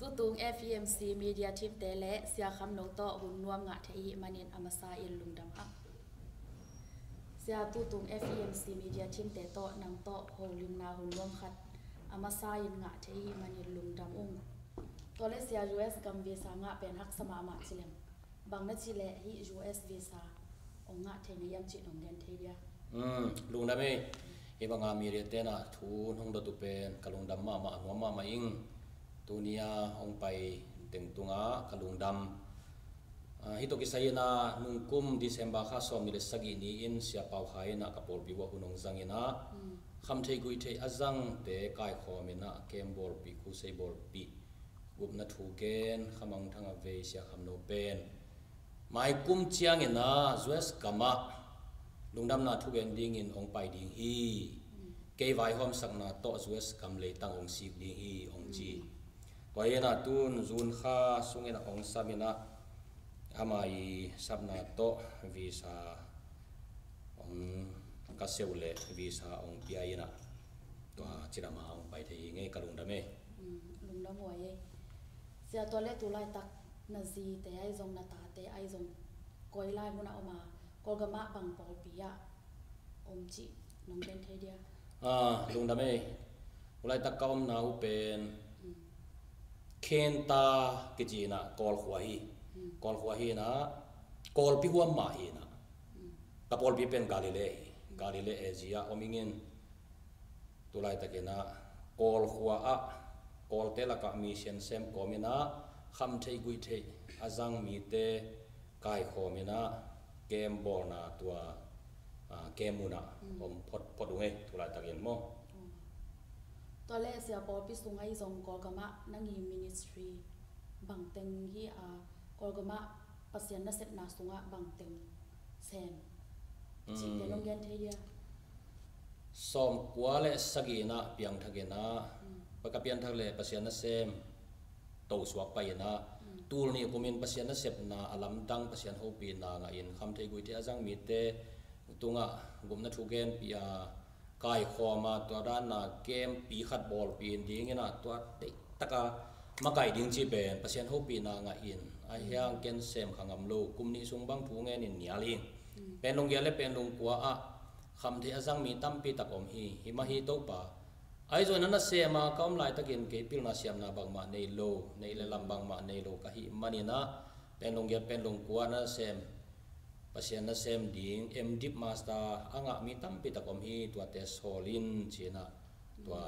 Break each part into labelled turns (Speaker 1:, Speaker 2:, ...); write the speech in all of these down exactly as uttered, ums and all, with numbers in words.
Speaker 1: ตุตุง F E M C Media Team เตและเสียคำนงต่อหุ่นนวมงะเทอีมันเนอมาซาอินลุงดำอักเสียตุตุง F E M C Media Team เตต่อนำต่อโฮลิมนาหุ่นนวมขัดอมาซาอินงะเทอีมันเนลุงดำอุ้งตัวเลเสีย U S กัมวีซ่างะเป็นฮักสมามาชิเลมบางนัดชิเลฮี U S วีซ่าองงะเทนิยมจินองเดนเทีย
Speaker 2: อืมลุงดำเอ้อีบางอามีเรเตนะทูนห้องดตุเป็นกะลุงดำมามาหัวมามาอิงตัวนี้องไปเต็งตุงากะลุงดำฮิโตกิไซนะนุงกุมดิเซมบาข้าสอมิเลสกินีอินเสียเปาไฮนะกับปอลบิวะหุนงจังอินะคำเทกุยเทอจังเตะกายขอมินะเกมบอลปีคูเซบอลปีกุบนัทูเกนขมังทังเวเสียคำโนเป็นหมายกุมเชียงอินะจวสกามะลุงดำนาทุกเอนดิ้งอินองไปดิ้งฮีเกย์ไวหอมสักนาโตจวสกำเลยตั้งองซีดิ้งฮีองจีตัวเองนะตุนจุนข้าสุงเงินองซาบินะอามาอีสับนาโตวีซ่าองกัสเซลเลวีซ่าองปีไอนะตัวจิรามาองไปที่ไงกะลุงดำเอ
Speaker 1: ลุงดำหัวเอเสียตัวเล็กตัวไล่ตักนาซีแต่ไอซงนาตาแต่ไอซงกอยไล่มุนเอามากอลกมะบังปอลปียะอมจิน้องเดนเทเดีย
Speaker 2: อ่าลุงดำเอไล่ตักก้มนาอุเป็นเคนตากิจีนะกอลขวาฮีกอลขวาฮีนะกอลพิหัวมาฮีนะกับกอลพิเป็นกาลิเลกาลิเลเอเชียอมิงินตัวไล่ตะเกนะกอลขวาอะกอลเตละกะมีเซนเซมกอมินะคำเทกุยเทอาจังมีเตกายขอมินะเกมบอลนะตัวเกมมุนะผมพดพดดูให้ตัวไล่ตะเกนโม
Speaker 1: ตัวเลเสียปอพิสุงไอซงกอลกมะนังยีมินิสทรีบังเต็งฮีอากอลกมะปัสยันนัสเซตนาสุงะบังเต็งเซนจิเดลงยันเทีย
Speaker 2: สมกัวเลสกีนะเปียงทักเกนะปะกับเปียงทักเลปัสยันนัสเซมโตสวกไปนะตูลนี่กุมินปัสยันนัสเซปนาอลัมดังปัสยันโฮปีนาไงอินคำเทกุยเทอาจังมีเตตุงะกุมนัทุเกนปียากายขอมาตัวด้านน่ะเกมปีขัดบอลปีนดิ้งนะตัวเด็กตะกะมาไก่ดิ้งจีเป็นเปอร์เซ็นต์หกปีนางอินไอเฮียงเกนเซมขังอำลูกุมนี้ซุงบังทูเงินนิยาลิงเป็นลงเกลเป็นลงกัวอะคำที่อาจังมีตั้มปีตะกอมฮีฮิมาฮีโตปะไอส่วนนั้นเสียมาเขาไม่ตะกินเกปิลนาเสียมนาบังมาในโลในเลลำบังมาในโลกะฮิมันนี่นะเป็นลงเกลเป็นลงกัวนะเซมpasien na sem ding em dip master anga mi tam pi takom hi tua te solin china tua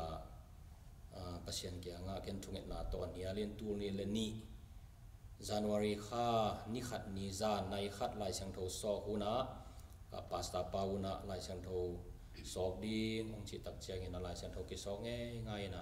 Speaker 2: pasien ke anga ken thunget na to nialin tu ni le ni january kha ni khat ni za nai khat lai sang tho so huna ka pasta pauna lai sang tho sok di ong chi tak chiang ina lai sang tho ki sok nge ngai na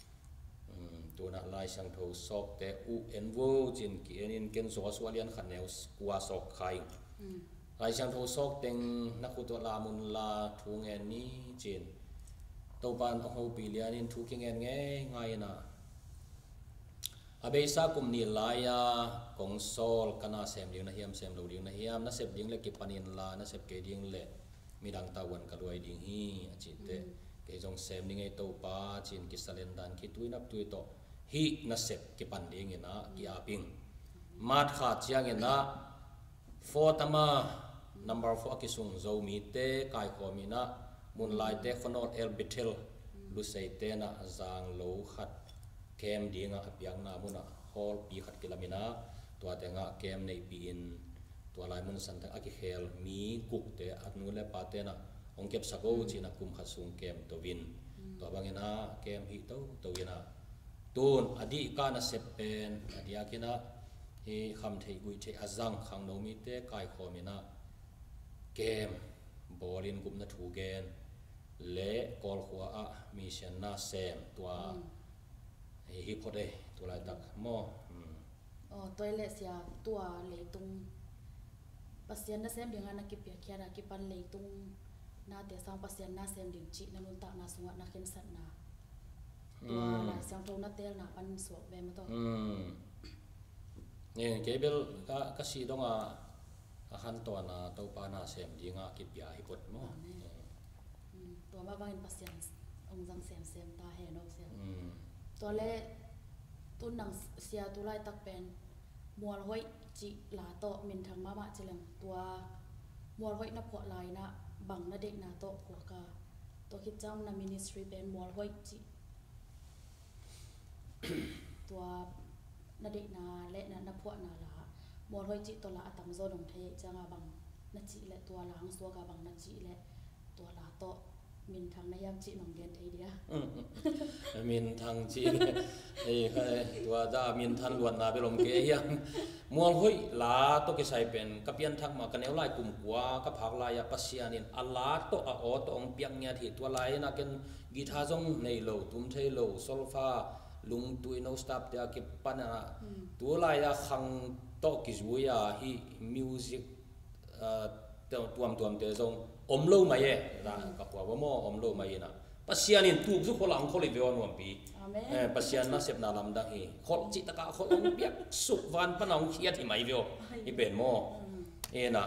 Speaker 2: tu na lai sang tho sok te u en wo chin ki enin ken so swalian khat neu kwa sok khaiไอ้ช่างโทซอกเต็งนักขุดตัวลามุนลาทูเงินนี้จีนตัวบ้านของปีเลียนินทูกิเงินไงไงนะอาเบซ่ากุมนี่ลายากงโซลกันนาเซมเดียงนะเฮียมเซมโลเดียงนะเฮียมนะเซมเดียงเล็กกิปานินลานะเซมเกเดียงเล็กมีดังตะวันกระดวยเดียงฮีจีนเตะเกจงเซมนี่ไงตัวป้าจีนกิสเลนดันคิดตุยนับตุยโตฮีนะเซมกิปันเดียงนะกิอาปิงมาดขาดเชียงนะโฟตามา number four กิสุงโจมีเตกายขอมีนะมุนลายเตฟนอลเอลบิเทลลุเซเตนะจางโลขัดเกมดีงะเปียงนามุนะฮอลปีขัดกิลามินะตัวเตงะเกมในปีนตัวลายมุนสันตังอากิเฮลมีกุกเตอักนูเลปาเตนะองเก็บสักโอจีนักกุมขัดสุงเกมตัววินตัวบางนะเกมฮิโตตัววินะตูนอดีกานะเซปเป็นอดีอากินะฮีคำเทกุยเทอาจังขังโนมีเตกายขอมีนะเกมบอลินกุมนัทูเกนเละกอลขัวอะมีเชนนาเซมตัวฮิปโปเดตัวลายตักมอ
Speaker 1: อ๋อตัวเละเสียตัวเลยตุงปัสยันนาเซมเดียงนักกิเปียเคียนักกิปันเลยตุงนาเตสังปัสยันนาเซมเดียงจีนันุนตักนาสงะนักเข็นสัตนาตัวลายสังโตนัเตลนาปันสวกเวมตัว
Speaker 2: เนี่ยเกเบลก็ก็สีตรงอ่ะขั้นตอนน่ะตัวปานาเซมดีงากิบยาฮิปดมั้ง
Speaker 1: ตัวมาบางปัสยันองจังเซมเซมตาเฮนอกเซมตัวเล่ตุนหนังเสียตุไลตักเป็นมัวห้อยจิลาโตมินทางมามาเจริญตัวมัวห้อยนับหัวลายนะบังนาเด็กนาโตหัวกาตัวคิดจำนามินิสทรีเป็นมัวห้อยจิตัวนาเด็กนาและนานับหัวนาละมัวห้อยจิตัวละอัตมโซดงเทจังอาบังนาจิและตัวล้างสัวกาบังนาจิและตัวลาโตมินทางนายามจิหนองเรียนไทยเดีย
Speaker 2: มินทางจีไอ้ตัวจ้ามินทันล้วนนาไปลงเกยังมัวห้อยลาโตกิใส่เป็นกับยันทักมากันเอวไล่กลุ่มกัวกับผักลายปัสยานินอัลลาโตอาโอตองเปียงเงียที่ตัวลายนักเก็นกีตาร์จงในโลตุ้มเทโลโซลฟาลุงตุยโนสตับเดียกิปันนะตัวลายขังโตกิจุยาฮีมิวสิกตัวตัวตัวเตจงอมโลมาเย่นะกับว่าว่าโมอมโลมาเย่นะปัสยานินถูกสุขหลังเขาเลยเวอนวันปีปัสยานาเสพนาลำดังฮีคนจิตตะกะคนเปียกสุวรรณปนองเขียที่ไม่เวออีเป็นโมเอ็นะ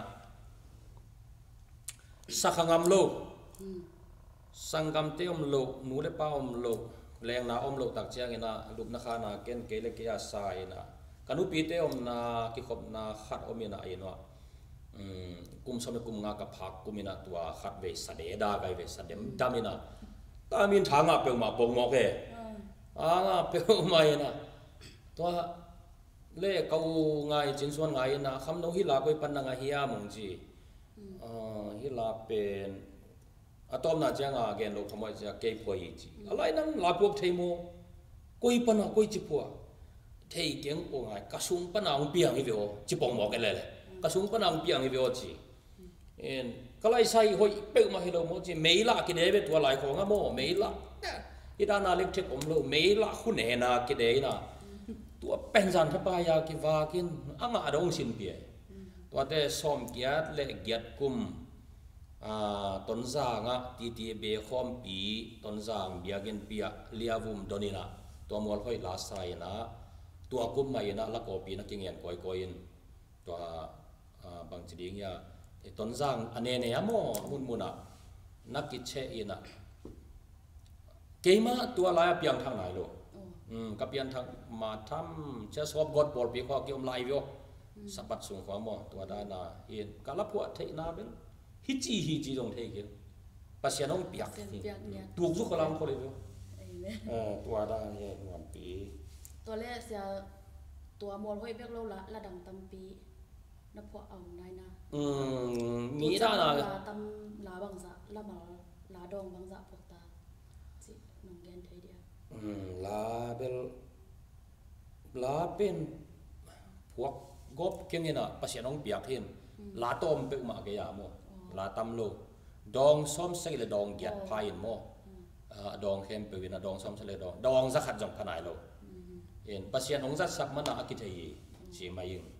Speaker 2: สักงามโลสังกำเตอมโลนูเลป้าอมโลแรงนาอมโลตักเชียงนะลูกนักขานาเกนเกลเกียสายนะกันุปีเตอมนากิขบนาขัดอมินาเอ็นวะกุมสมัยกุมงากับผักกุมินาตัวขัดเวสเดดาไกเวสเดมดามินาตามินทางอ่ะเปลมาปงมอกเออ่าเปลมาเอ็นะตัวเล่เกาไงจินส่วนไงนะคำนองฮิลาก็ปันนังฮิยามงจีอ่าฮิลาเป็นอะตอมนาเจ้างาเกนโลขโมยจะเก็บพอยจีอะไรนั่งลาพวกเทโมกุยปนากุยจิพัวเทเก่งโอ้ไงกระสุนปนาองเปียงอีเวอจิปองมอกกันเลยกระสุนปนาองเปียงอีเวอจีเอ็นก็ไล่ใส่หอยเปิลมาให้เราโมจีไม่ละกิเดเวตัวไหลของอะโมไม่ละอีด้านนาเล็กเทคอมโลไม่ละคุณเอนากิเดนะตัวเป็นสันทปายากิวากินอ่างอาดงสินเปียตัวเตสอมเกียดเละเกียดกุมต้นจางอ่ะทีทีเบคอมปีต้นจางเบียกินเปียเลียวุมโดนินะตัวมัวค่อยลาสายนะตัวกุมไม่นะละกอปีนักเงียนก้อยก้อยตัวบางจีดิงยาต้นจางอันนี้เนี่ยโมมุนมุนอ่ะนักกิจเชอินะเกมาตัวลายเปียงทางไหนโลกับยันทางมาทำเชื่อสอบกดบอลปีข้อเกี่ยวไล่วิวสับปัดสูงความมอตัวด้านนาเอ็นกาลพัวเทนาเป็นฮิจิฮิจิตรงเทกินปัสยานองเปียกถูกสุขลังคนเลยวิวตัวด้านนี้งามปี
Speaker 1: ตัวแรกเสียตัวมอลห้อยเบียกโลละระดังตำปีนับพวกเอานายนะ
Speaker 2: อืมมีด้านน่ะ
Speaker 1: ลาตำลาบังจะละมาลาดองบังจะพวกตาจิน้องแกนไทยเดีย
Speaker 2: ลาเบลลาเป็นพวกกบเก่งนี่นะภาษาน้องเปียกเห็นลาต้มเป็นมาเกียร์โมลาตำโลดองซ้อมใส่เลยดองเกียดพายโมดองเข้มเป็นวินาดองซ้อมใส่เลยดองดองสักขัดจังขนาดโลเห็นภาษาน้องจัดสักมันน่าคิดให้เสียมายิง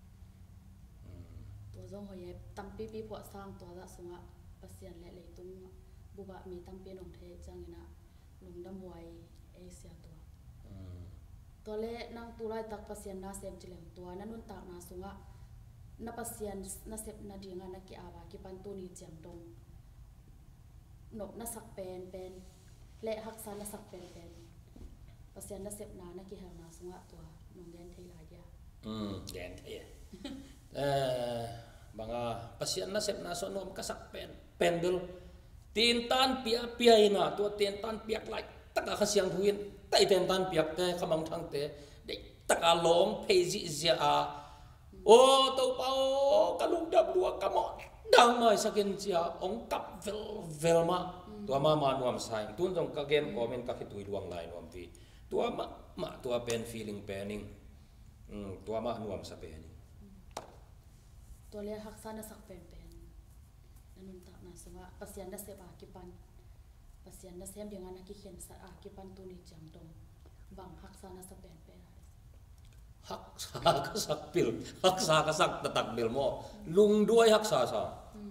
Speaker 1: ตัวจงหอยตำปีปีพวกสร้างตัวละสงะภาษาและเลยตุ้งบุบะมีตำปีน้องเทจังนี่นะลุงดำไวเอเชียตัวตัวเล่นั่งตัวไล่ตักปัสยานาเซมจิเลงตัวนั่นนุ่นตักนาสุงะนับปัสยานนาเซมนาดีงานักกีอาบากิปันตัวนี้เจียงตรงนกนัสักเป็นเป็นเละหักซานัสักเป็นเป็นปัสยานนาเซมนานักกีหานาสุงะตัวนงแดนไทยหลายอย่าง
Speaker 2: อืมแดนไทยเออบางอ่ะปัสยานนาเซมนาสนมก็สักเป็นเป็นเบลตีนตันเปียเปียนะตัวตีนตันเปียกไหลตะกะขเสียงทุนไต่ตีนตันเปียกแต่ขมังทางเตะได้ตะกะหลงเพจิเสียโอ้ตัวเปล่ากะลุกดับดัวกะหมอดังหน่อยสักเกินเสียองกับเวลเวลมาตัวมามานวมใส่ตุนจงกะเกมคอมเมนต์กะคิดตุยดวงลายนวมทีตัวมามาตัวเป็น feeling panning ตัวมานวมสะเป็น
Speaker 1: ตัวเลี้ยหักซานะสักเป็นเป็นนั่นนุ่นตักนะสงะปัสยานนาเซบากิปันปัสยานนาเซมเดียงานักกิเขียนสัตอากิปันตุนิจังตรงบังหักซานะสักเป็นเป็น
Speaker 2: หักซากสักปิลหักซากสักตะตักเบลโมลุงด้วยหักซาซา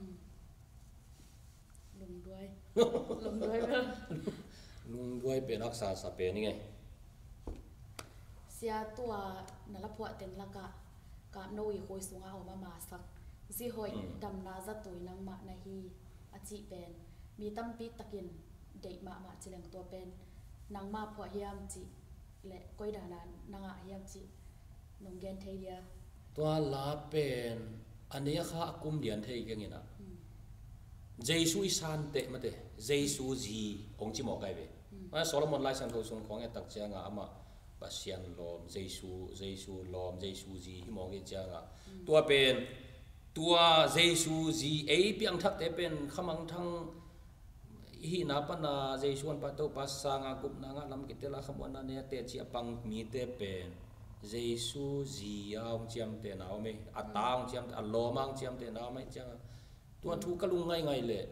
Speaker 1: ลุงด้วยลุงด้วย
Speaker 2: ลุงด้วยเป็นหักซาซาเป็นนี่ไง
Speaker 1: เสียตัวนลพวะเต็นละกะกะโนยโคยสุงาออกมามาสักสิหอยดำนาจะตุยนังมานาฮีอาจิเป็นมีตั้มปีตะกินเด็กมามาเฉลงตัวเป็นนางมาพอเฮียมจิ le koi da na nanga hiam chi nong gen thei dia
Speaker 2: tua la pen ania kha akum dian thei ke ngina Jesu isan te mate Jesu ji ong chi mo kai ve ma Solomon lai san tho sung khong e tak changa ama pasian lom Jesu Jesu lom Jesu ji hi mo ge changa tua pen tua Jesu ji ei piang thak te pen khamang thang hi na pa na Jesu an pa to pa sanga kup na nga lam kitela khamon na ne te chi apang mi te pen Jesu ji yaung chiam te naw me atang chiam te alomang chiam te naw me changa tua thu kalung ngai ngai le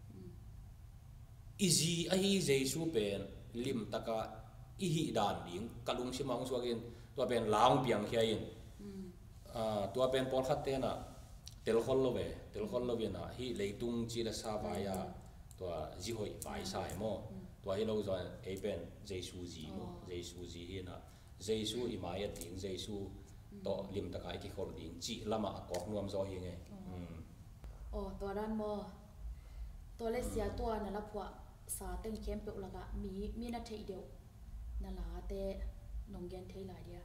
Speaker 2: izi a hi Jesu pen lim taka i hi dan ding kalung simang suagin tua pen laung piang khiain a tua pen pol khat te na tel khol lo ve tel khol lo ve na hi leitung chi la sa va ya tua ji hoi vai sai mo tua hi lo zo e pen Jesu ji mo Jesu ji hi na Jesu i ma ya ting Jesu to lim taka ki khol ding chi lama kok nuam zo hi nge
Speaker 1: oh to ran mo to le sia to na la phwa sa teng kem pe la ga mi mi na thei deu na la te nong gen thei la dia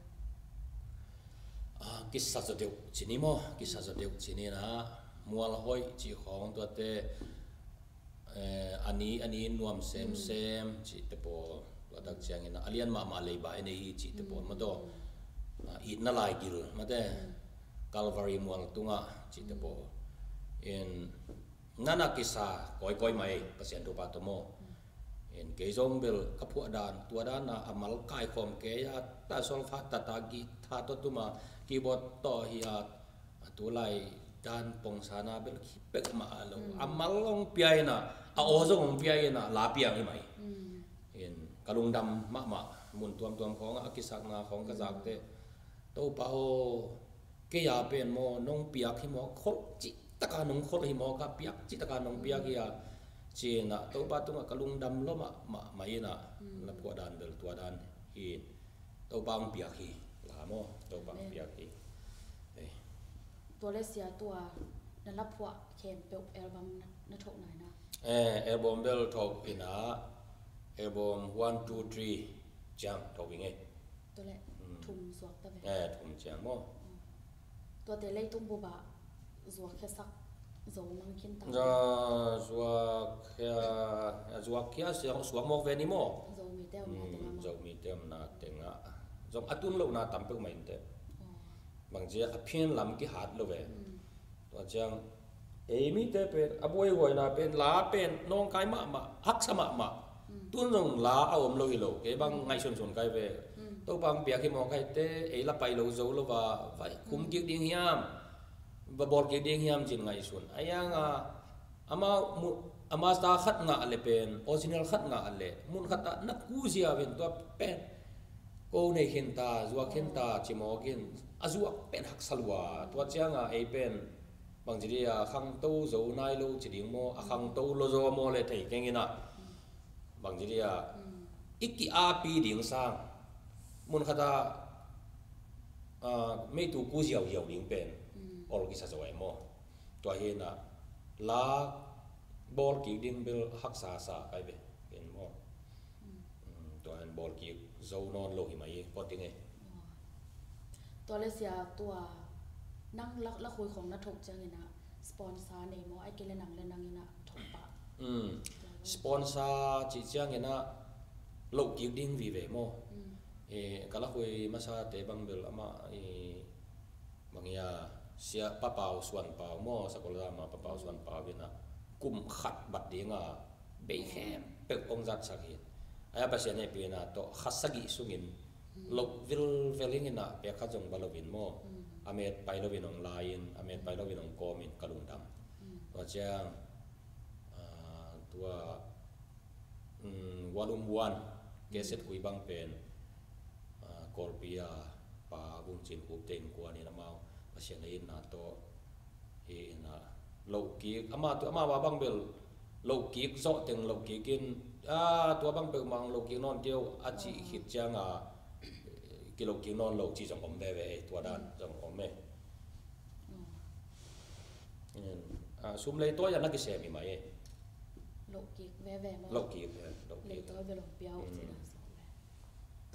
Speaker 2: a kissa zo deu chini mo kissa zo deu chini na mual hoi chi khong to te ani ani nuam sem sem chi te po wadak chiang ina alian ma ma lei ba ene hi chi te po ma do i na lai gil ma te Calvary mual tunga chi te po in nana kisa koi koi mai pasien tu pa to mo in ke zong bel kapu dan tua dan na amal kai khom ke ya ta sol fa ta ta gi tha to tu ma keyboard to hi ya tu lai dan pong sana bel ki pek ma lo amal long piai na a o zong ong piai na la piang hi mai in kalung dam ma ma mun tuam tuam khong a kisak na khong ka jak te to pa ho ke ya pen mo nong piak hi mo khol chi taka nong khol hi mo ka piak chi taka nong piak ya chi na to pa tu ka lung dam lo ma ma mai na la pho dan bel tua dan hi to bang piak hi la mo to bang piak hi ei
Speaker 1: to le sia to na la phwa kem pe album na thok nai na
Speaker 2: eh album bel thok ina album one two three jam thok nge
Speaker 1: to le thum suak ta ve
Speaker 2: eh thum jam mo
Speaker 1: to te lei tum bu ba zuak khe sak zo mang kin ta
Speaker 2: ja zuak ya zuak ya siang suak mo ve ni mo
Speaker 1: zo mi te ma te ma
Speaker 2: zo mi te na te nga zong atun lo na tam pe mai te bang je a phian lam ki hat lo ve to chang e mi te pe aboi goi na pen la pen nong kai ma ma hak sama ma tun rong la a om lo hi lo ke bang ngai son son kai ve to bang pia ki mo kai te e la pai lo zo lo wa vai kum ki ding hiam ba bor ki ding hiam chin ngai sun ayang a ama ama sta khat nga le pen original khat nga le mun khata na ku zia ven to pen ko nei khen ta zuwa khen ta chi mo kin azuak pen hak salwa to changa e pen bang ji ya khang to zo nai lo chi ding mo a khang to lo zo mo le thei keng ina bang ji ya iki a pi ding sang mun khata a me tu ku ziao ziao ding pen or ki sa zo ai mo to he na la bol ki ding bel hak sa sa kai be ken mo to an bol ki zo non lo hi mai po ting e
Speaker 1: to le sia to nang la la khoi khong na thok chang ina sponsor nei mo ai ke le nang le nang ina thok pa
Speaker 2: um sponsor chi chang ina lo ki ding vi ve mo e kala khoi ma sa te bang bel ama e mangia sia pa pau suan pau mo sa ko la ma pa pau suan pau vina kum khat bat dinga be khem pe ong zat sa hi aya pa se ne pe na to khasagi sungin lo vil veling ina pe kha jong balovin mo amet pai lovin ong lain amet pai lovin ong komin kalung dam to chang tua walum wan keset kui bang pen korpia pa bung chin ku ten ko ani na mau pasien nei na to e na lo ki ama tu ama ba bang bel lo ki zo teng lo ki kin a tua bang pe mang lo ki non teo a chi hit changa ki lo ki non lo chi jong om de ve tua dan jong om me a sum le to ya na ki se mi mai
Speaker 1: lo ki ve ve mo
Speaker 2: lo ki lo
Speaker 1: le
Speaker 2: ki
Speaker 1: to ve lo piao chi na so ve to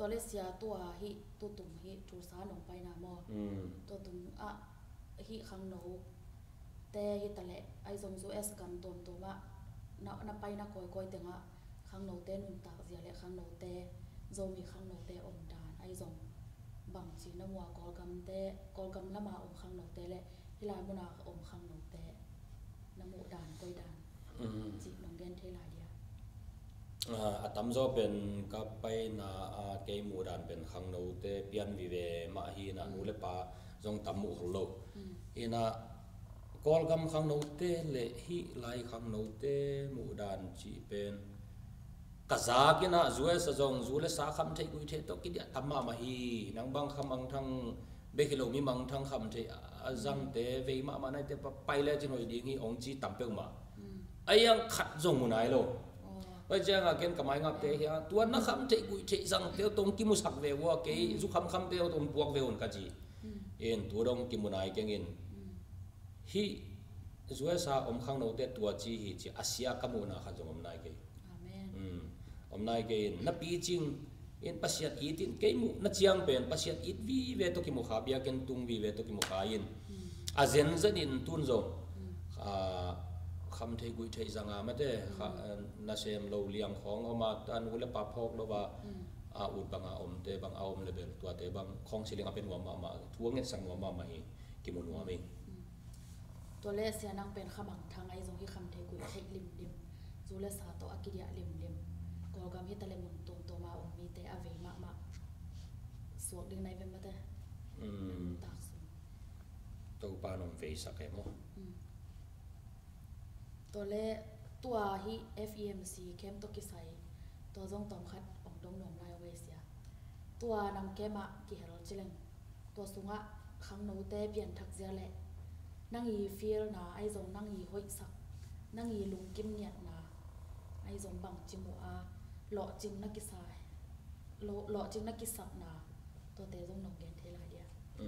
Speaker 1: ตัวเลเซียตัวฮิตัวตุ่มฮิทูสาหนองไปนาโมตัวตุ่มอ่ะฮิขังโนแต่ฮิตะเลไอซงซูเอสกันตนตัวว่านับนับไปนักก้อยก้อยแต่งอ่ะขังโนเตนุนตากเสียและขังโนเตโซมีขังโนเตอมดานไอซงบางจีนมัวกอลกัมเตกอลกัมละมาอมขังโนเตและฮิลามุนาอมขังโนเตนโมดานก้อยดานจีนองเกนเทลาเดีย
Speaker 2: อาตมโจเป็นกับไปนาเกยมูดานเป็นขังโนเตเปียนวิเวมาฮีนานูเลปาจงตัมมุขโลอินากอลกัมขังโนเตเลฮิไลขังโนเตมูดานจีเป็นกษากินะจูเอสจงจูเลสาคำเทกุยเทตกิดยตัมมามาฮีนังบางคำบางทั้งเบกิโลมีบางทั้งคำเทจังเตเวมามาในเตไปเลยจินอยดีงี้องจีตัมเปิลมาไอ้ยังขัดจงมุนายโลว่าจะงาเกนกับไม้งับเตะเฮียตัวนักคำเทกุยเทจังเตตรงกิมุสักเววัวเกยจุคำคำเตตรงพวกเววนกัจีเอ็นตัวดงกิมุนายเกงินฮีจูเอสาอมขังโนเตตัวจีฮีจีอาเซียกัมุนาขัดจงอมนายเกยอมนายเกยนับปีจิงเอ็นปัสยัดอีตินเกยมุนัดเชียงเป็นปัสยัดอีทวีเวตุกิมุขาเบียกันตุงวีเวตุกิมุขายินอาเซนเซนินตุนโซคำเทกุยเทจังอาไม่ได้นาเซมเราเลี้ยงของเอามาตันวุ้นปะพอกแล้วว่าอาอุดบางอาอมเตบางอาอมเลเบลตัวเตบางของสิเลี้ยงเป็นหัวมามาทั่วเงี้ยสังหัวมามาฮีกิมุนหัวมิง
Speaker 1: ตัวเลสเสียนังเป็นขมังทางไอซงที่คำเทกุยเทลิมลิมจูเลสาโตอากิเดียลิมลิมกอกำฮิตะเลมุนตุนตัวมาอมมีเตอเวมากมากสวกดึงในเป็นมาเตตากสู
Speaker 2: ตัวปานอมเวสักแค่โม
Speaker 1: ตัวเลตัวฮี เอฟ อี เอ็ม ซี เข้มตัวกิไซตัวจงตอมคัดองดงหนอมลายเวเซียตัวนำแกมากิเฮโรจิเลงตัวสุงะขังโนเตเปลี่ยนทักเจียแหละนั่งยีฟีลนาไอจงนั่งยีห้อยสักนั่งยีลุงกิมเนียดนาไอจงบังจิมัวอาหล่อจิงนักกิไซหล่อหล่อจิงนักกิสักนาตัวเตจงหนองเกนเทลาเดีย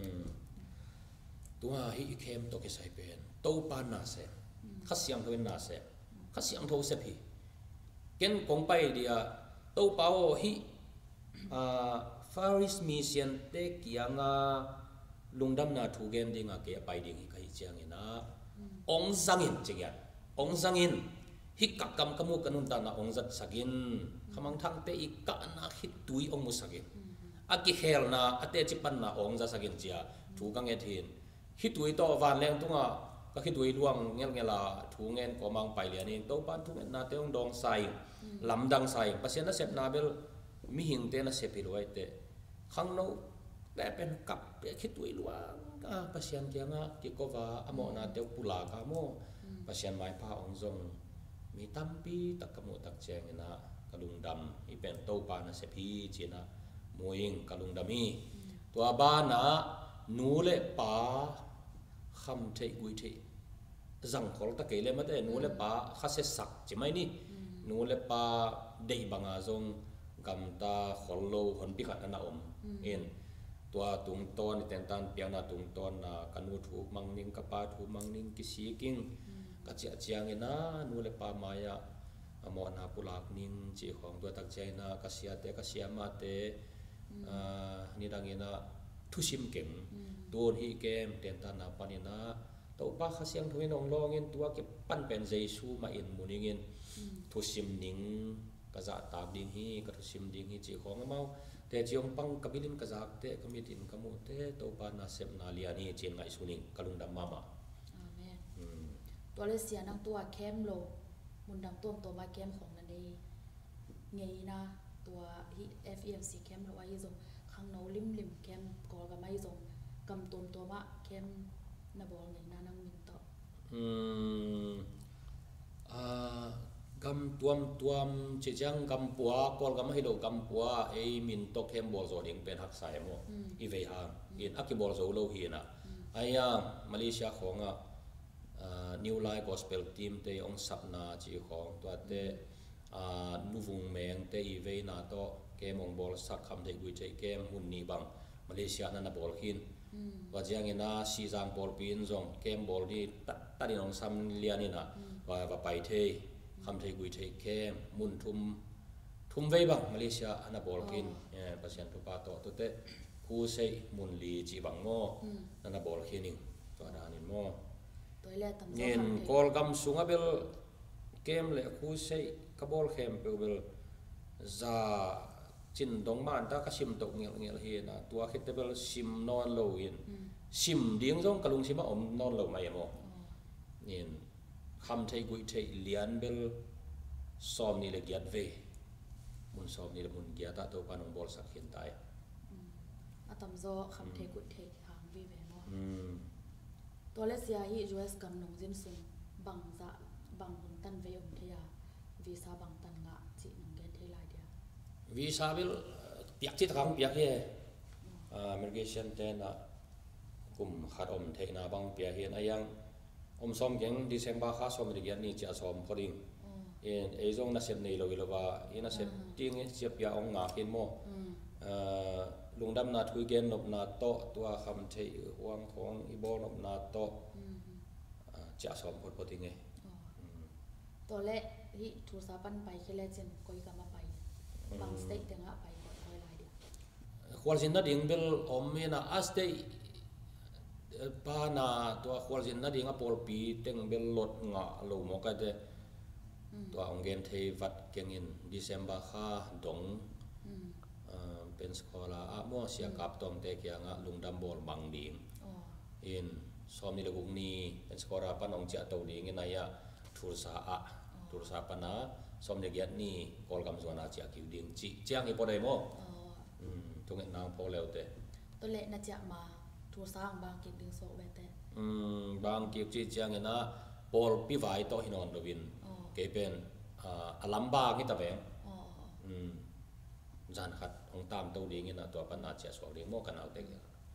Speaker 2: ตัวฮีเข้มตัวกิไซเป็นตัวปานนาเซข้าเสียงทวินนาเซข้าเสียงทวเซพีเก่งกงไปเดียตัวเป้าฮีฟาริสมีเซียนเตกิยังาลุงดำนาทูเกมดิ่งอาเกะไปดิ่งฮิกฮิเจียงอินะองซังอินจิกันองซังอินฮิกักกำกมุกันุนตานาองจัดสักินขมังทั้งเตอิกะนาฮิตุยองมุสักินอากิเฮลนาอเตจิปันนาองจัดสักินเจียทูกังเอทินฮิตุยโตวันแรงตุงะก็คิดดูล่วงเงี้ยเงี้ยละถูเงี้ยก็มังไปเลยนี่ตัวปั้นถูเงี้ยนาเตองดองใส่ลำดังใส่ปัสยานาเสพนาเบลมีหิงเตนะเสพไปด้วยเตข้างโน้แต่เป็นกับคิดดูล่วงอ่ะปัสยานเกียงอ่ะกิโกวาอโมนาเตอปุลากาโมปัสยานไม้ผ้าองซงมีตั้มปีตักกมุตักแจงนะกระลุงดำอีเป็นตัวปั้นนะเสพีจีนะมวยงกระลุงดำมีตัวบ้านนะนูเล่ป่าคำเทกุยเทจังขอลตะเกลมาแต่นูเลปาข้าเสสักจิไม่นี่นูเลปาเดย์บางอาจงกำตาขอลโลหนพิขัดนาอมเอ็นตัวตุงตอนเต็นตันเปียนาตุงตอนนากันนูถูมังนิงกับปาถูมังนิงกิสีกิงกัจเจเจียงเงินะนูเลปามายาอมอนาปุลากนิงจีของตัวตักเจนะกัสยาเตกัสยามาเตนี่ดังเงินะทุชิมเก่งตัวฮีเกมเต็นตันนาปานินะตัวป้าข้าเสียงทวินองลองเงินตัวเก็บปั้นเป็นเจสูมาอินมุนิเงินทุชิมนิงกระจาตากดิ่งฮีกระทุชิมดิ่งฮีจีของเมาแต่จีองปังกบิลินกระจากเตะกมิดินกมุเตะตัวป้านาเซมนาเลียนี่จีนไงสุนิงกลุงดำมามา
Speaker 1: ตัวเลเซียนังตัวเข้มโลมุนดังตัวตัวมาเข้มของนันเองไงนะตัวฮี เอฟ อี เอ็ม ซี เข้มโลไอ้ยงข้างโน้ลิมลิมเข้มกอลกับไม่ยงกำตัวตัวมาเข้มนาบอลไงนานังมินต่อ
Speaker 2: อืมอ่ากำตัวตัวเจียงกำปัวกอลกับไม่โดกำปัวไอ้มินตกเข้มบอลโซดิงเป็นหักสายมั้งอีเวฮางอินอักกิบอลโซโลฮีนะไอ้ยังมาเลเซียของอ่ะนิวไลน์กอสเปลทีมเตยองสับนาจีของตัวเตนูฟุงเมงเตอีเวนาโตเกมองบอลสักคำเด็กกุยใจเกมหุ่นนี้บังมาเลเซียนั่นน่ะบอลหินว่าจะยังไงนะซีซังบอลปีนซงเกมบอลที่ตัดตัดน้องซ้ำเลียนี่นะว่าว่าไปเทคำเทกุยเทเกมมุนทุมททุ่มไว้บังมาเลเซียอันบอลกินเนี่ยประชาธิปไตยตัวเตะคู่เซมุนลีจีบังโมอันบอลกินนิ่งตัวนั้นนี่โมเนี่ยกอลกำสุงอ่ะเบลเกมเล่คู่เซกับบอลเข้มเบลจะจินดงมันตากระชิมตกเงี้ยเงี้ยเฮียนะตัวคิดเบลชิมนอนโลอินชิมเดียงจงกะลุงชิมว่าอมนอนโลไม่โมเนี่ยคำไทยกุยไทยเลียนเบลซ้อมนี่เลยยัดเวมุนซ้อมนี่เลยมุนยัดตัวปานองบอลสักเขียนตาย
Speaker 1: อะตอมโซคำไทยกุยไทยหางวีเวโมตัวเลเซียฮียูเอสกำนงจินซุงบังจะบังหุ่นตันเวอมเทียวีซ่าบังตันงะจีนงเกนเทลายเดีย
Speaker 2: วีซ่าเบลเปียกที่ทางเปียกเย่อเมริกาเซนเตน่ะกลุ่มขัดอมเทน่ะบังเปียกเห็นไอ้ยังอมซ้อมเก่งดิเซมบาร์ข้าซ้อมเรียนนี่จะซ้อมพอดีเอ็นไอ้จงน่าเสียบนี่เราอีกแล้วว่าอีน่าเสียบติ้งเสียบยาองงาเห็นโมลุงดำนาทุยเกนนบนาโตตัวคำเทยห่วงของอีโบนบนาโตจะซ้อมพอพอดีไง
Speaker 1: ตัวเละที่ทูซาปันไปแค่เล่นเจนก็ยังมาไปบางสเต็กแต่งะไปก็คอยไล่เดียว
Speaker 2: ควอลซินนัดยิงเบลอมเมน่าอัสเตย์ปานาตัวควอลซินนัดยิงอ่ะพอลปีเต็งเบลลดงะลูกมอกเดตัวองเกนเทวัดเก่งอินดิเซมบาค่าดงเป็นสกอลาอ่ะมั่วเสียกับตองเตะยังอ่ะลุงดำบอลบังดีมอินซ้อมนี่ลูกนี้เป็นสกอลาปันองเจ้าตัวดีเงี้ยนายะทุรสาอ่ะทุรสาปนาสมเด็จยันนี่กอลกำสวนาเจ้าคิวดิ่งจีเจ้าอีพอได้มั้งตรงนี้นางพอแล้วเตะ
Speaker 1: ตัวเละน่าจะมาทุรสาบางกิจดึงโซ่เวเตะ
Speaker 2: บางกิจจีเจ้าเงี้ยนะพอลปีไว้ต่อหินอนดวินเก็เป็นอลัมบากิตาเบงจานขัดองตามตัวดีเงี้ยนะตัวปัญหาเจ้าสวกเลี้ยงโมกันเอาเด็ก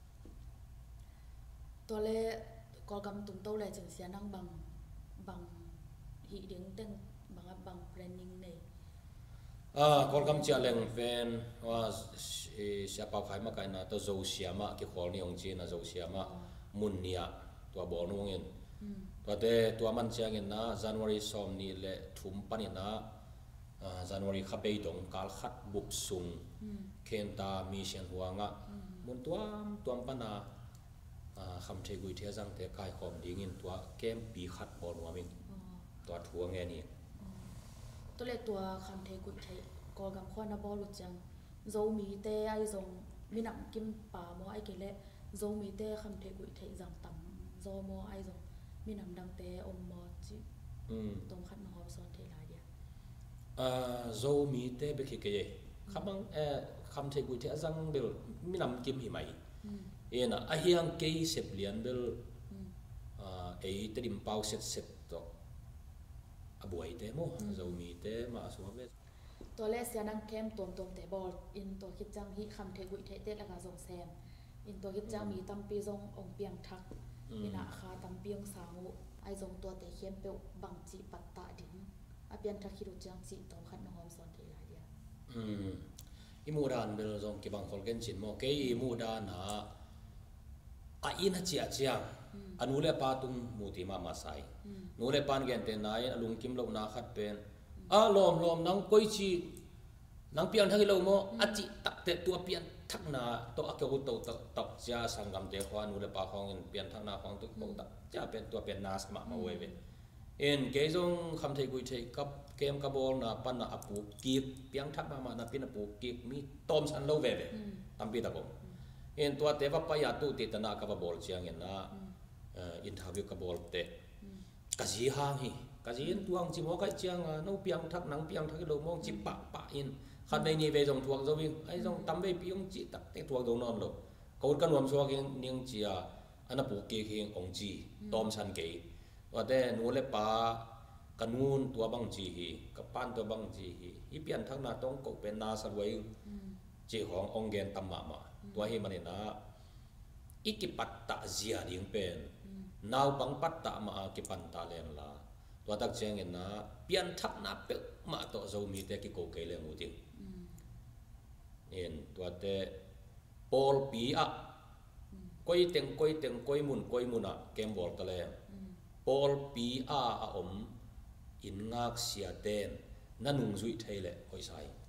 Speaker 1: ตัวเละกอลกำตุ้มโตเลยจึงเสียนั่งบังบังฮีเดียงเต้นบางบางเพลนนิ่งเนี่ย
Speaker 2: อ่ากอลกำเจ้าเลี้ยงเป็นว่าเสียเปล่าขายมากันนะตัวโจเสียมาเกี่ยวกับนี่องจีนะโจเสียมามุนเนียตัวบอลนุ่งเงินตัวเดตัวมันเชียงเงินนะจันวารีซ้อมนี่แหละทุ่มปันนะจันวารีขับไปตรงกาลขัดบุบซุงเคนตามีเชียนหัวงะมุนตัวตัวปันนะคำเทกุยเทียจังแต่กายขอมดีเงินตัวเกมปีขัดบอลหัวมิงตัวทัวงไงนี่
Speaker 1: ตัวเล็กตัวคำเทกุยเทกอกำข้อนาบอลลุจังโจมีเตไอจงมีหนังกิมป่าโมไอเกล็ดโจมีเตคำเทกุยเทจังต่ำโจโมไอจงมีหนังดังเตอมมอจิตรงขัดนหอมซ้อนเทลายเดีย
Speaker 2: โจมีเตเบคิเกยคำบังคำเทกุยเทจังเบลมีหนังกิมหิมัยเอ็นะไอเฮียงเกยเสพเลียนเบลไอตริมเปาเสร็จเสร็จตัวอบวยเตโมโจมีเตมาสวมเว
Speaker 1: ตัวเลเซียนังเข้มตัวตรงแต่บอลอินตัวคิดจังฮิคำเทกุยเทเตละกาทรงแซมอินตัวคิดจังมีตั้มปีทรงองเปียงทักมีนาคาตั้มเปียงสาวไอทรงตัวแต่เข้มเปียวบังจีปัตตาดิ่งอาเปียงทักคิดจังจีตรงขัดนหอมสอนเทลายเดีย
Speaker 2: อืมอิมูดานเบลทรงกิบังคนเก่งจินโมเกยอิมูดานฮะอาอินฮัจจิอาจียงอนุเลปาตุงมูติมามาไซนูเลปานเกนเตนายอลุงกิมโลนาขัดเป็นอาลมลมนังก้อยจีนังเปียนทักกิโลโมอาจิตักเตตัวเปียนทักนาตัวอักกุโตตตักจ้าสังกัมเดขวานูเลปาของเงินเปียนทักนาของตุกโตตักจ้าเป็นตัวเป็นนาสมามาเวเวเอ็นเกยงคำเทกุยเทกับเกมกับบอลนาปันนาอปูกีบเปียงทักมามานาเป็นอปูกีบมีตอมสันโลเวเวตั้มปีตะกงเอ็นตัวเทวปายาตุติตนากับบอลเชียงเงินนะอินทาวิวกับบอลเตะกะจีฮางฮีกะจีนตัวงจิมอกไอเจียงอ่ะน้องเปียงทักนังเปียงทักโลมองจิปะปะอินขัดในนี้เวจงทวงจะวิ่งไอ้จงตั้มเวปีองจีตักเตะทวงตรงนอนโลเขากันรวมชัวกินเนียงจีอ่ะอันนั้นปูเกี่ยงองจีตอมชันเกยว่าแต่นูเลปากันนูนตัวบังจีฮีกับปั้นตัวบังจีฮีอีเปียนทักนาต้องกเป็นนาสวยจีขององเกนตัมมามาตัวเฮมันนะอีกิปัตตะเจียดิ่งเป็นนาวบังปัตตะมากิปันตาเลนลาตัวตักเจงเงินนะเปลี่ยนทักนับเปมาตัวโจมีเตกิโกเกเลงูดิ่งเอ็นตัวเตปอลปีอะก้อยเต็งก้อยเต็งก้อยมุนก้อยมุนอะเกมบอลตะเลปอลปีอะอมอินงักเสียเตนนั่นนุ่งจุยไทยเลยก้อยใส่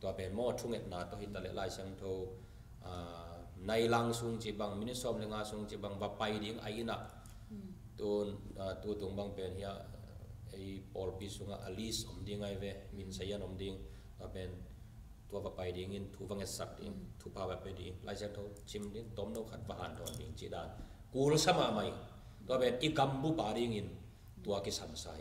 Speaker 2: ตัวเป็นโมทุ่งเอ็ดนาตัวหิตะเลไลเสียงโทในลังซุงจีบังมินิสอมเลงาซุงจีบังบับไปดิ้งไอ้น่ะตัวตัวตรงบางเป็นเฮียไอ้ปอลปิสุงอลิสอมดิ้งไงเวมินเซียนอมดิ้งตัวเป็นตัวบับไปดิ้งอินทูฟังเอสักดิ้งทูพาบับไปดิ้งไลเสียงโทชิมดิ้งต้มนกขัดบานตอนดิ้งจีดานกูรสมาไหมตัวเป็นอีกัมบุปาดิ้งอินตัวกิสันไซ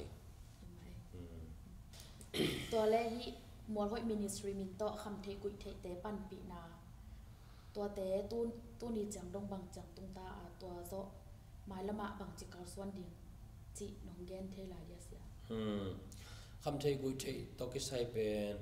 Speaker 1: ตัวแรกที่มัวห้อยมินิสทรีมินโตคำเทกุยเทเตปันปีนาตัวเตตู้ตู้นี้จังดงบังจังตุงตาตัวโซไม้ละมะบังจิกาส่วนดิ่งจีน้องแกนเทลายเสีย
Speaker 2: คำเทกุยเทตกิใส่เป็น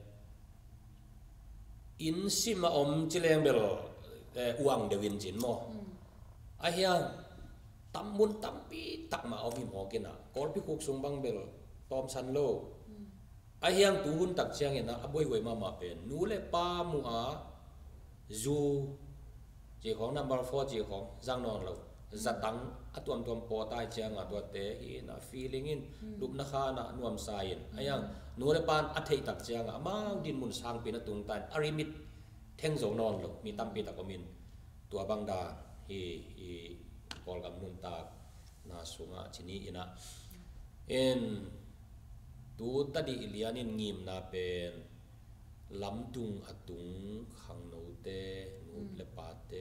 Speaker 2: อินซิมาอมจิเลงเบลอวังเดวินจินโมไอ้เหี้ยตั้มมุนตั้มปีตักมาเอาพิมพ์กินอ่ะกอลพิคุกซุงบังเบลตอมซันโลไอ้เหี้ยตูหุนตักเชียงเห็นนะอบวยหวยมามาเป็นนูเลปามัวจูจีของนัมเบอร์โฟร์จีของจังนอนเราจัดตั้งอัตวมตัวปอตายเชียงอ่ะตัวเตะอินะฟีลิ่งอินลุกนักขานะนวมสายอินไอ้ยังนูเลปานอัฐิตักเชียงอ่ะมาดินมุนสร้างปีนตุงตันอาริมิดเท่งโจนอนเรามีตั้มปีตะกมินตัวบังดาฮีฮีกอลกับนุนตากนาสุงะชินีอินะเอ็นตูตัดอิเลียนินงิมนาเป็นลำตุงอัตุงขังโนเตนูเลปาเต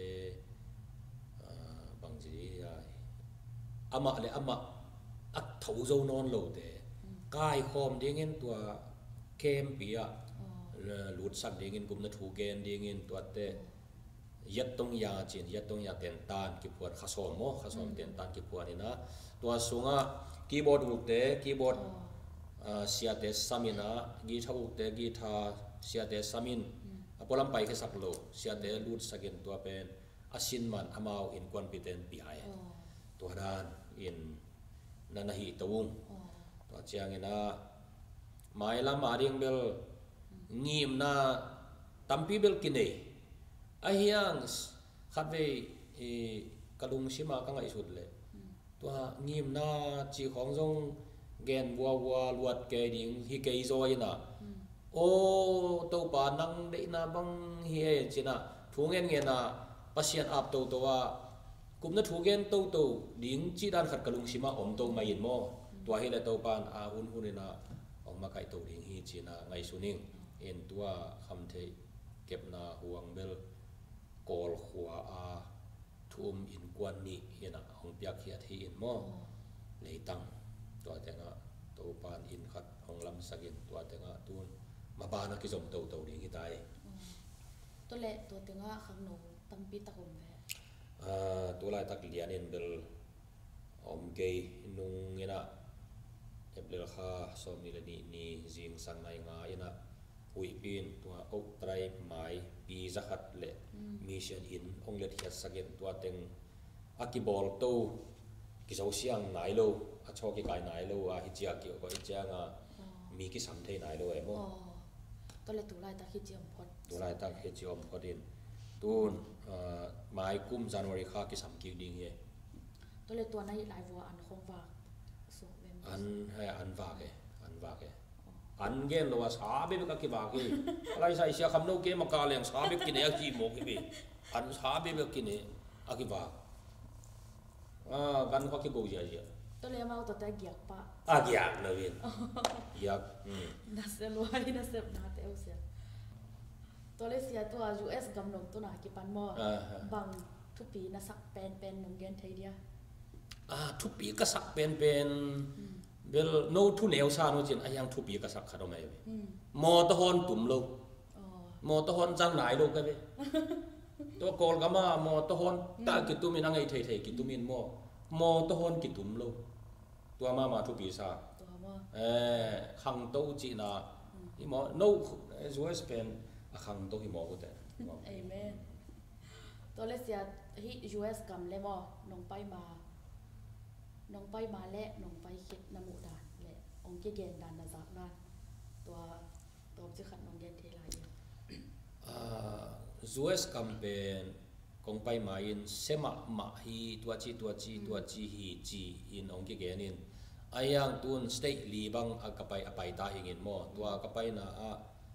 Speaker 2: บางทีอามาเลยอามาอัดเท้าโจนอนโลเตกายคอมเดียงเงินตัวเกมปีอะหลุดสักเดียงเงินกุมนัทูเกนเดียงเงินตัวเตยัดตรงยาจีนยัดตรงยาเตียนตานกิปวดข้าสมโมข้าสมเตียนตานกิปวดนี่นะตัวสูงอ่ะคีย์บอร์ดอุกเตคีย์บอร์ดเสียเตสามินะกีตาร์อุกเตกีตาร์เสียเตสามินพอลำไปแค่สักโลเสียเตลุดสักเงินตัวเป็นอาชินมันอามาอินควันปิเตนปีไอตัวด้านอินนันหิตวงตัวเชียงเงินนะหมายละมาเรียงเบลงีมนะตั้มปีเบลกินเอไอ้ยังขัดไปกระลุงชิมากังไอสุดเลยตัวงีมน่าจีของจงแกนวัววัวลวดแกดิ่งฮิเกยโซยนะโอ้ตัวป่านังได้นะบังเฮียจีนะทุ่งเงินเงินนะปัสยันอับตัวตัวกุมนั้นทุ่งเงินตัวตัวดิ่งจีด้านขัดกระลุงชิมาอมตัวไม่ยินโมตัวเฮเลตัวปานอาหุ่นหุ่นนะออกมาไกลตัวดิ่งฮีจีนะไงสุนิงเอ็นตัวคำเทเก็บนาห่วงเบลกอลขัวอาทุ่มอินกวนนี่เห็นอ่ะห้องเปียกเขียที่อินหม้อเลยตั้งตัวแต่งะตัวปานอินขัดห้องลำสักินตัวแต่งะตุนมาบานักกิจมตัวตัวดีกี่ตาย
Speaker 1: ตัวเละตัวแต่งะขังหนูตั้งปีตะหมแ
Speaker 2: ม่ตัวลายตักเลียนเอ็นเบลอมเกยนุงเงี้ยนะเอเบลข้าสอมนี่ละนี่นี่จิงสังในงาเงี้ยนะหุยปีนตัวอกไตรไม้ปีจักรเละมีเชียนอินองเล็ดเฮียสักเย็นตัวเต็งอากิบอลโตกิจเอาเสียงไหนโลอาชอกิกายไหนโลอาฮิจิอากิก็ฮิจิอ่ะมีกิสัมเทไหนโลเอ็ม
Speaker 1: ตัวเล็กตัวลายตาฮิจิอมพอด
Speaker 2: ตัวลายตาฮิจิอมพอดินตูนไม้กุ้มจันวาริข้ากิสัมกิดิ่งเฮ
Speaker 1: ตัวเล็กตัวนั้นหลายวัวอันคงฝาก
Speaker 2: อันให้อันฝากเออันฝากเออันเกนเราว่าสาบิบกับกิบากีอะไรใส่เสียคำโน้เกมากาเลงสาบิบกินเอกีโมกิบีอันสาบิบกินเออากิบาอ่ากันเขาคิดกูเยอะ
Speaker 1: ๆตัวเลี้ยมาตัวแต่เกียกปะ
Speaker 2: อ่ะเกียกเลยวินเกียก
Speaker 1: น่าเสียรวยน่าเสียน่าเตะเสียตัวเลี้ยเสียตัว ยู เอส กำลังตัวหนากิปันมอบางทุกปีน่าสักเป็นเป็นนงเกนไทยเดีย
Speaker 2: อ่าทุกปีก็สักเป็นเป็นเบลโนทุเนลซาโนจินอายังทุบีกษักขดไม่เว้มอตะฮอนตุ่มโลมอตะฮอนจังไหนโลกันเว้ตัวกอลก็มามอตะฮอนตากิตุมินังไอเทยเทยกิตุมินมอมอตะฮอนกิตุมโลตัวมามาทุบีซาเออขังโตจีน่าฮิมอโนสวยสเปนขังโตฮิมอกุเต
Speaker 1: เอเมนตัวเลเซียฮิ ยู เอส กำเลมอน้องไปมาน้องไปมาและน้องไปคิดนมุดานและองค์เกณฑ์ดานนาจากนั้นตัวตัวจะขัดน้องเกณฑ์เทลาย
Speaker 2: อ่า ยู เอส กัมเป็นกองไปมาอินเซมามาฮีตัวจีตัวจีตัวจีฮีจีอินองค์เกณฑ์อินอายังตุนสเตทลีบังอากไปอไปตาหิงินโมตัวกไปนะอ่ะ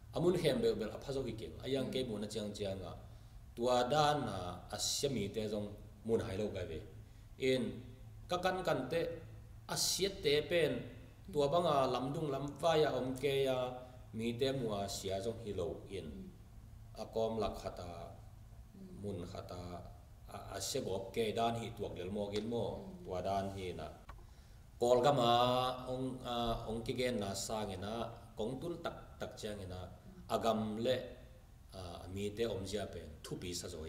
Speaker 2: amun hem bel bel aphazo hi kem ayang ke mun chang chang a tua dan na asyami te jong mun hai lo ga ve in ka kan kan te asyat te pen tua banga lamdung lamwaya om ke ya mi te muwa sia jong hi lo in akom lak khata mun khata asya gop ke dan hi tuak lel mo gin mo tua dan hi na kol ga ma ong ong ki gen na sang ina kong tun tak tak chang ina agam le mi te om ja pen thu pi sa zoi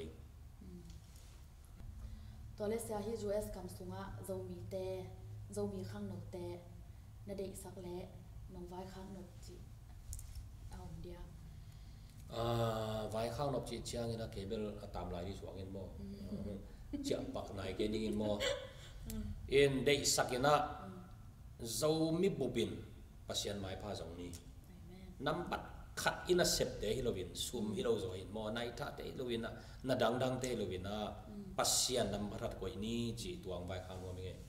Speaker 1: to le sia hi us kam sunga zo mi te zo mi khang no te na dei sak le nong vai khang no chi aom dia
Speaker 2: a vai khang no chi chang ina kebel tam lai ri suang in mo cham pak nai ke ding in mo in dei sakina zo mi bubin pasian mai pha zong ni nam pat khat ina sep te hilovin sum hilo zo hin mo nai tha te hilovin na dang dang te hilovin na pasian nam bharat ko ni chi tuang vai khang mo me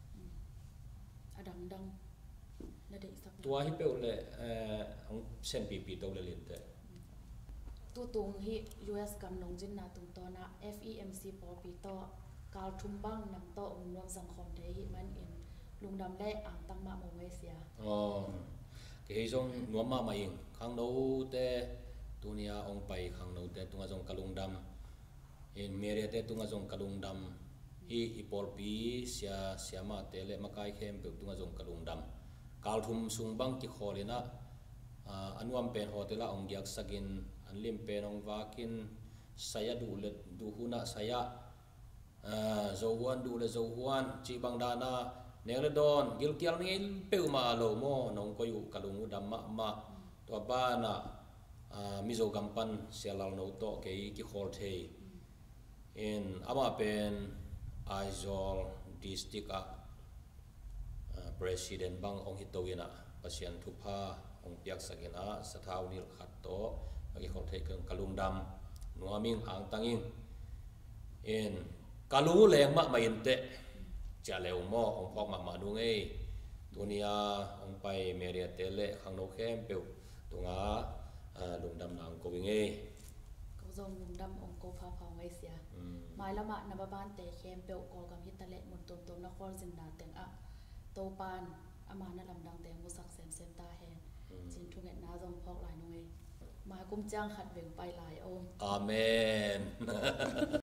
Speaker 1: adang dang na dei sak
Speaker 2: tua hi pe le ong sen pi pi to le lin te
Speaker 1: tu tung hi us kam nong jin na tung to na femc por pi to kal thum bang nam to ung nom sang khom te hi man in lungdam le ang tang ma mo we sia
Speaker 2: oh ke hi jong nuam ma ma ing khang no te tunia ong pai khang no te tunga jong kalungdam in mere te tunga jong kalungdam hi ipol pi sia siama te le makai khem pe tunga jong kalungdam kal thum sung bang ki kholina anuam pen hotela ong gyak sagin anlim pen ong wakin saya du le du huna saya zowan du le zowan chi bang dana nele don gil kial ngil pe ma lo mo nong ko yu kalungu damma ma to ba na mizo gampan selal no to ke ki khol thei in ama pen Aizol district a president bang ong hitowina pasian thupa ong piak sagina sathau nil khat to ki khol thei kang kalungdam nuaming ang tanging in kalungu leng ma ma inte cha leu mo ong phok ma ma nu ngei tunia ong pai meria tele khang no khem pe tunga lungdam nang ko ngei
Speaker 1: ko zong lungdam ong ko pha pha ngai sia mai lama na ba ban te khem pe ko gam hi tale mun tom tom na khol jin na teng a to pan ama na lam dang te mu sak sem sem ta hen chin thu nge na zong phok lai no ngei mai kum chang khat veng pai lai om
Speaker 2: amen